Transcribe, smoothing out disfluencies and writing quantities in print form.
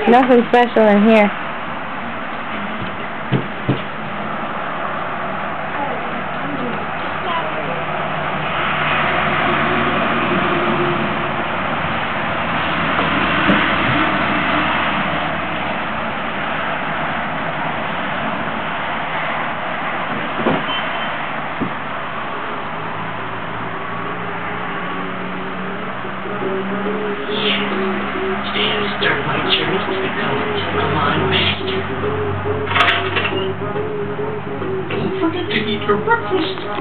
Nothing special in here. Today I start my journey to become a mind master. Don't forget to eat your breakfast.